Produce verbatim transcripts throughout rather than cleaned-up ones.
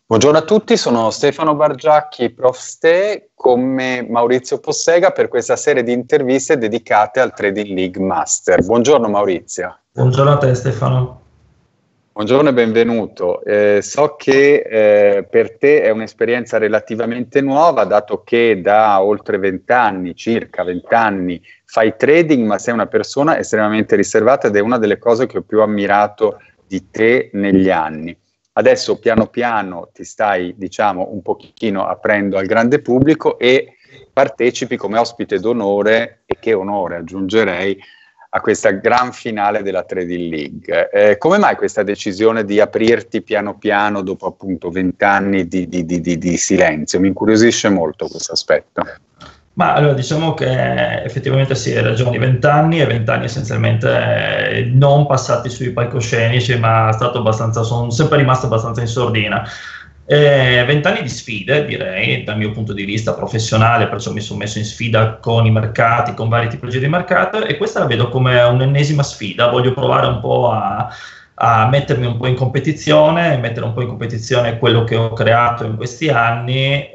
Buongiorno a tutti, sono Stefano Bargiacchi, Prof Ste, come Maurizio Possega per questa serie di interviste dedicate al Trading League Master. Buongiorno Maurizio. Buongiorno a te Stefano. Buongiorno e benvenuto. Eh, so che eh, per te è un'esperienza relativamente nuova, dato che da oltre vent'anni, circa vent'anni, fai trading, ma sei una persona estremamente riservata ed è una delle cose che ho più ammirato di te negli anni. Adesso piano piano ti stai, diciamo, un pochino aprendo al grande pubblico e partecipi come ospite d'onore, e che onore aggiungerei, a questa gran finale della Trading League. Eh, come mai questa decisione di aprirti piano piano dopo appunto vent'anni di, di, di, di, di silenzio? Mi incuriosisce molto questo aspetto. Ma allora diciamo che effettivamente sì, hai ragione, vent'anni e vent'anni essenzialmente non passati sui palcoscenici, ma stato abbastanza, sono sempre rimasto abbastanza in sordina. Vent'anni di sfide, direi, dal mio punto di vista professionale, perciò mi sono messo in sfida con i mercati, con vari tipologie di mercato, e questa la vedo come un'ennesima sfida. Voglio provare un po' a, a mettermi un po' in competizione, mettere un po' in competizione quello che ho creato in questi anni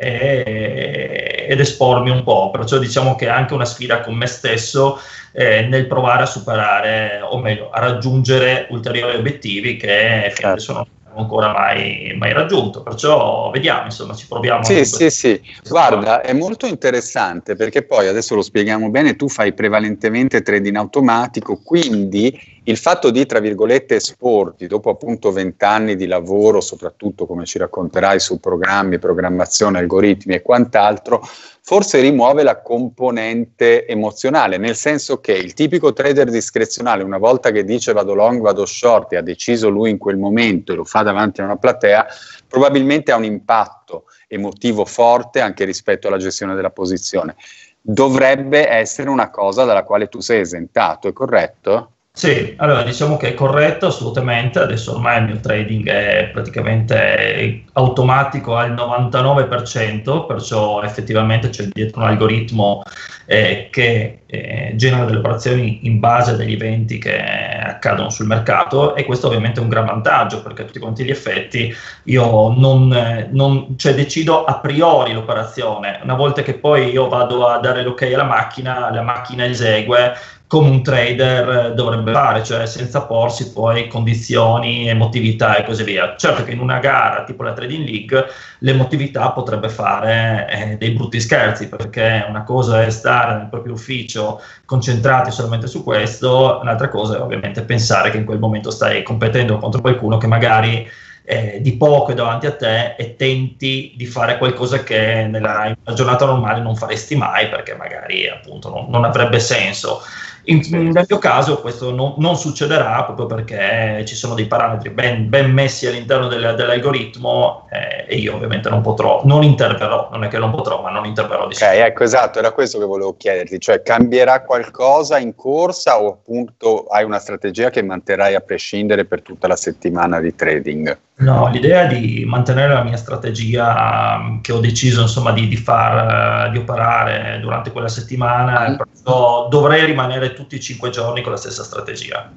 e, ed espormi un po', perciò diciamo che è anche una sfida con me stesso eh, nel provare a superare, o meglio, a raggiungere ulteriori obiettivi che fino adesso non ancora mai, mai raggiunto, perciò vediamo, insomma, ci proviamo. Sì, sì, sì, guarda, è molto interessante perché poi adesso lo spieghiamo bene, tu fai prevalentemente trading automatico, quindi il fatto di, tra virgolette, esporti dopo appunto vent'anni di lavoro, soprattutto come ci racconterai su programmi, programmazione, algoritmi e quant'altro, forse rimuove la componente emozionale, nel senso che il tipico trader discrezionale, una volta che dice vado long, vado short e ha deciso lui in quel momento e lo fa davanti a una platea, probabilmente ha un impatto emotivo forte anche rispetto alla gestione della posizione. Dovrebbe essere una cosa dalla quale tu sei esentato, è corretto? Sì, allora diciamo che è corretto assolutamente, adesso ormai il mio trading è praticamente automatico al novantanove per cento, perciò effettivamente c'è dietro un algoritmo eh, che eh, genera delle operazioni in base a degli eventi che accadono sul mercato, e questo ovviamente è un gran vantaggio perché a tutti quanti gli effetti io non, non cioè decido a priori l'operazione, una volta che poi io vado a dare l'ok alla macchina, la macchina esegue come un trader dovrebbe fare, cioè senza porsi poi condizioni, emotività e così via. Certo che in una gara tipo la Trading League l'emotività potrebbe fare eh, dei brutti scherzi, perché una cosa è stare nel proprio ufficio concentrati solamente su questo, un'altra cosa è ovviamente pensare che in quel momento stai competendo contro qualcuno che magari Eh, di poco è davanti a te e tenti di fare qualcosa che nella, in una giornata normale non faresti mai, perché magari appunto non, non avrebbe senso. In, nel mio caso questo non, non succederà proprio perché ci sono dei parametri ben, ben messi all'interno del, dell'algoritmo eh, e io ovviamente non potrò, non interverrò, non è che non potrò, ma non interverrò di Ok, ecco, esatto, era questo che volevo chiederti, cioè cambierà qualcosa in corsa o appunto hai una strategia che manterrai a prescindere per tutta la settimana di trading? No, l'idea è di mantenere la mia strategia um, che ho deciso insomma di, di far uh, di operare durante quella settimana, mm. perciò dovrei rimanere tutti i cinque giorni con la stessa strategia.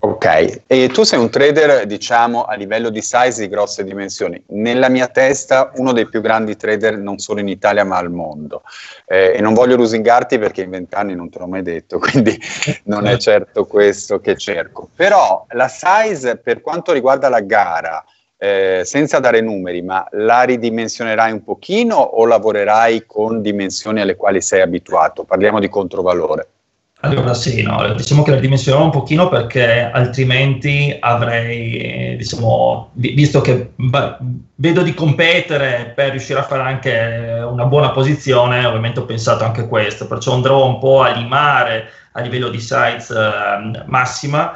Ok, e tu sei un trader, diciamo, a livello di size di grosse dimensioni. Nella mia testa uno dei più grandi trader non solo in Italia ma al mondo. Eh, e non voglio lusingarti perché in vent'anni non te l'ho mai detto, quindi non è certo questo che cerco. Però la size per quanto riguarda la gara, eh, senza dare numeri, ma la ridimensionerai un pochino o lavorerai con dimensioni alle quali sei abituato? Parliamo di controvalore. Allora sì, no, diciamo che la dimensionerò un pochino perché altrimenti avrei, diciamo, visto che beh, vedo di competere per riuscire a fare anche una buona posizione, ovviamente ho pensato anche a questo, perciò andrò un po' a limare a livello di size eh, massima,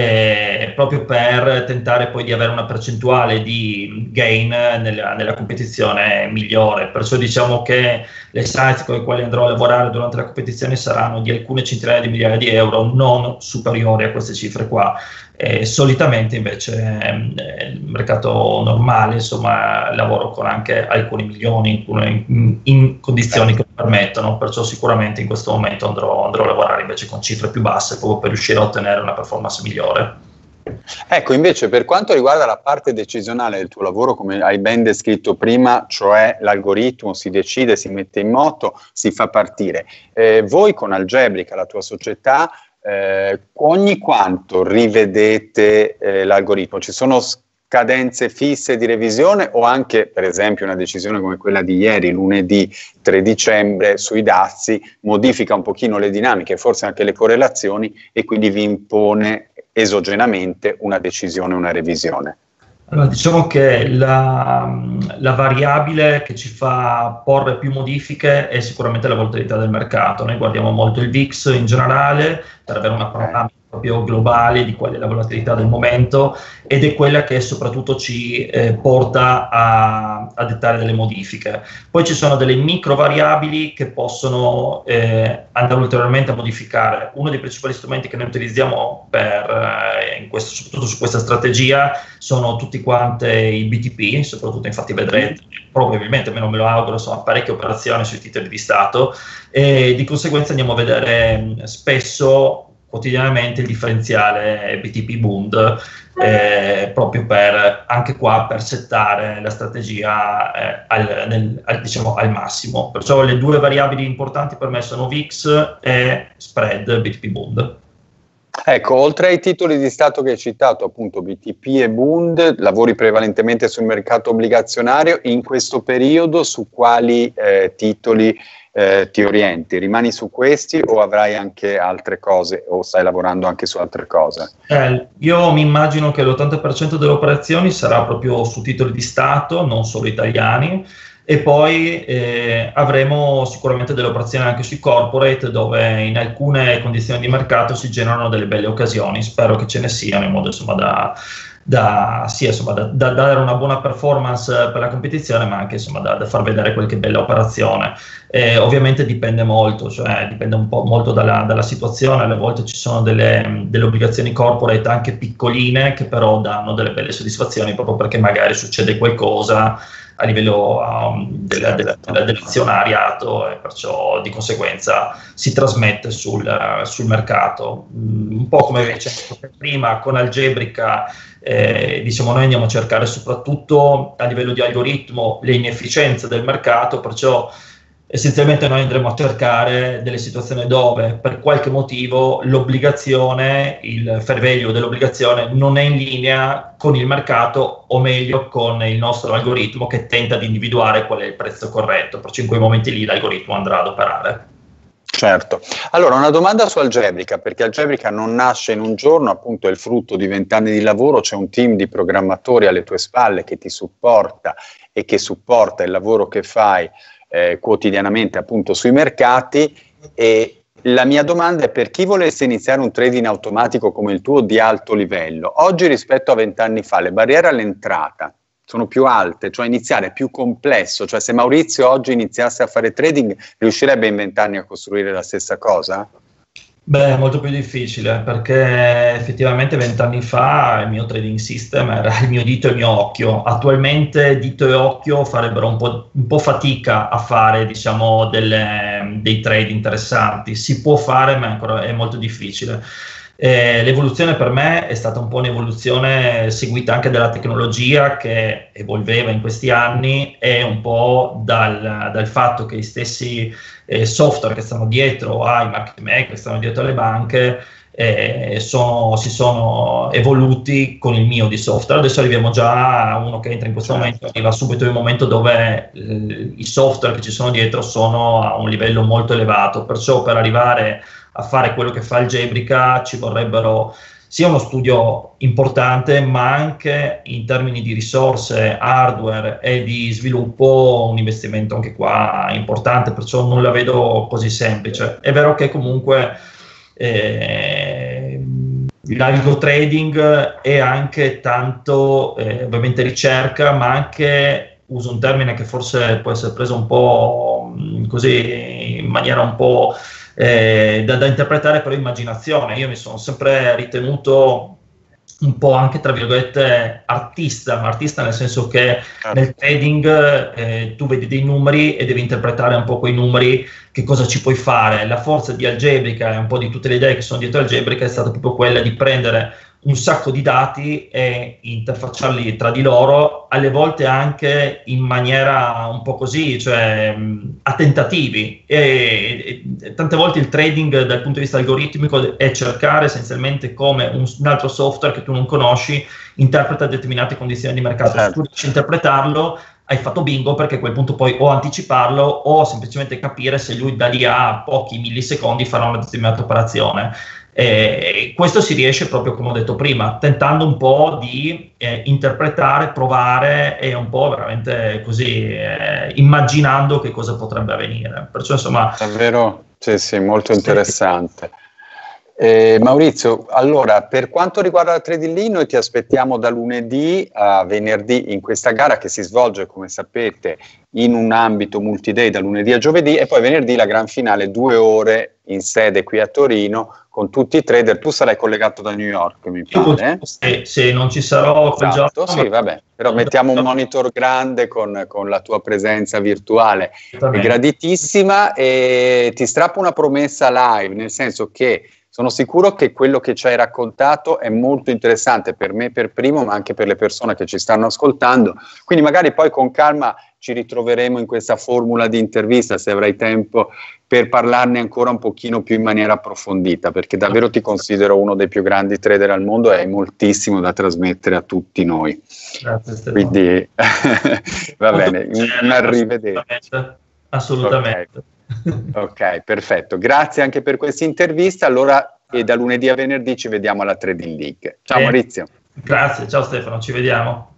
eh, proprio per tentare poi di avere una percentuale di gain nella, nella competizione migliore. Perciò diciamo che le size con le quali andrò a lavorare durante la competizione saranno di alcune centinaia di migliaia di euro, non superiori a queste cifre qua. Eh, solitamente invece eh, il mercato normale, insomma, lavoro con anche alcuni milioni in, in, in condizioni che lo permettono, perciò sicuramente in questo momento andrò, andrò a lavorare invece con cifre più basse proprio per riuscire a ottenere una performance migliore. Ecco, invece per quanto riguarda la parte decisionale del tuo lavoro, come hai ben descritto prima, cioè l'algoritmo si decide, si mette in moto, si fa partire. Eh, voi con Algebrica, la tua società, eh, ogni quanto rivedete eh, l'algoritmo? Ci sono cadenze fisse di revisione o anche, per esempio, una decisione come quella di ieri, lunedì tre dicembre, sui dazi, modifica un pochino le dinamiche, forse anche le correlazioni e quindi vi impone esogenamente una decisione, una revisione? Allora, diciamo che la, la variabile che ci fa porre più modifiche è sicuramente la volatilità del mercato. Noi guardiamo molto il V I X in generale per avere una panoramica proprio globale di qual è la volatilità del momento, ed è quella che soprattutto ci eh, porta a, a dettare delle modifiche. Poi ci sono delle micro variabili che possono eh, andare ulteriormente a modificare. Uno dei principali strumenti che noi utilizziamo per, eh, in questo, soprattutto su questa strategia, sono tutti quanti i B T P, soprattutto infatti vedrete, probabilmente, meno me lo auguro, sono parecchie operazioni sui titoli di Stato, e di conseguenza andiamo a vedere spesso quotidianamente il differenziale B T P Bund, eh, proprio per, anche qua, per settare la strategia eh, al, nel, al, diciamo, al massimo. Perciò le due variabili importanti per me sono V I X e spread B T P Bund. Ecco, oltre ai titoli di Stato che hai citato, appunto B T P e Bund, lavori prevalentemente sul mercato obbligazionario. In questo periodo su quali eh, titoli eh, ti orienti? Rimani su questi o avrai anche altre cose, o stai lavorando anche su altre cose? Eh, io mi immagino che l'ottanta per cento delle operazioni sarà proprio su titoli di Stato, non solo italiani, e poi eh, avremo sicuramente delle operazioni anche sui corporate, dove in alcune condizioni di mercato si generano delle belle occasioni. Spero che ce ne siano, in modo insomma da, da, sì, insomma, da, da dare una buona performance per la competizione, ma anche insomma, da, da far vedere qualche bella operazione. Eh, ovviamente dipende molto, cioè dipende un po' molto dalla, dalla situazione. Alle volte ci sono delle, delle obbligazioni corporate anche piccoline che però danno delle belle soddisfazioni, proprio perché magari succede qualcosa a livello um, del, del, del, dell'azionariato, e perciò di conseguenza si trasmette sul, sul mercato. Mm, un po' come invece prima con Algebrica, eh, diciamo, noi andiamo a cercare soprattutto a livello di algoritmo le inefficienze del mercato, perciò essenzialmente noi andremo a cercare delle situazioni dove per qualche motivo l'obbligazione, il fair value dell'obbligazione non è in linea con il mercato, o meglio con il nostro algoritmo che tenta di individuare qual è il prezzo corretto, perciò in quei momenti lì l'algoritmo andrà ad operare. Certo. Allora, una domanda su Algebrica, perché Algebrica non nasce in un giorno, appunto è il frutto di vent'anni di lavoro, c'è un team di programmatori alle tue spalle che ti supporta e che supporta il lavoro che fai Eh, quotidianamente appunto sui mercati. E la mia domanda è: per chi volesse iniziare un trading automatico come il tuo di alto livello, oggi rispetto a vent'anni fa le barriere all'entrata sono più alte, cioè iniziare è più complesso, cioè se Maurizio oggi iniziasse a fare trading riuscirebbe in vent'anni a costruire la stessa cosa? Beh, è molto più difficile, perché effettivamente vent'anni fa il mio trading system era il mio dito e il mio occhio. Attualmente dito e occhio farebbero un po', un po' fatica a fare, diciamo, delle, dei trade interessanti. Si può fare, ma ancora è molto difficile. Eh, l'evoluzione per me è stata un po' un'evoluzione seguita anche dalla tecnologia, che evolveva in questi anni, e un po' dal, dal fatto che gli stessi eh, software che stanno dietro ai market maker, che stanno dietro alle banche, eh, sono, si sono evoluti con il mio di software. Adesso arriviamo già a uno che entra in questo momento, arriva subito il momento dove eh, i software che ci sono dietro sono a un livello molto elevato, perciò per arrivare a fare quello che fa Algebrica ci vorrebbero sia uno studio importante, ma anche in termini di risorse, hardware e di sviluppo un investimento anche qua importante, perciò non la vedo così semplice. È vero che comunque eh, l'algo trading è anche tanto eh, ovviamente ricerca, ma anche, uso un termine che forse può essere preso un po' così in maniera un po' Eh, da, da interpretare per immaginazione. Io mi sono sempre ritenuto un po' anche, tra virgolette, artista, artista nel senso che nel trading eh, tu vedi dei numeri e devi interpretare un po' quei numeri, che cosa ci puoi fare. La forza di Algebrica e un po' di tutte le idee che sono dietro Algebrica è stata proprio quella di prendere un sacco di dati e interfacciarli tra di loro, alle volte anche in maniera un po' così, cioè mh, a tentativi. E, e tante volte il trading dal punto di vista algoritmico è cercare essenzialmente come un, un altro software che tu non conosci interpreta determinate condizioni di mercato. Certo. Se tu riesci a interpretarlo, hai fatto bingo, perché a quel punto puoi o anticiparlo o semplicemente capire se lui da lì a pochi millisecondi farà una determinata operazione. E questo si riesce proprio, come ho detto prima, tentando un po' di eh, interpretare, provare e un po' veramente così eh, immaginando che cosa potrebbe avvenire. Perciò insomma... Davvero, sì, sì, molto interessante. Eh, Maurizio, allora, per quanto riguarda la Trading League, noi ti aspettiamo da lunedì a venerdì in questa gara che si svolge, come sapete, in un ambito multi-day da lunedì a giovedì, e poi venerdì la gran finale, due ore in sede qui a Torino con tutti i trader. Tu sarai collegato da New York, mi pare. Se, se non ci sarò quel esatto, giorno... sì, vabbè, però mettiamo un monitor grande con, con la tua presenza virtuale, è graditissima, e ti strappo una promessa live, nel senso che sono sicuro che quello che ci hai raccontato è molto interessante per me per primo, ma anche per le persone che ci stanno ascoltando. Quindi magari poi con calma ci ritroveremo in questa formula di intervista, se avrai tempo, per parlarne ancora un pochino più in maniera approfondita, perché davvero ti considero uno dei più grandi trader al mondo e hai moltissimo da trasmettere a tutti noi. Grazie, Stefano. Quindi va bene, un arrivederci. Assolutamente. Assolutamente. Okay. Ok, perfetto. Grazie anche per questa intervista. Allora, e da lunedì a venerdì ci vediamo alla Trading League. Ciao eh, Maurizio. Grazie, ciao Stefano, ci vediamo.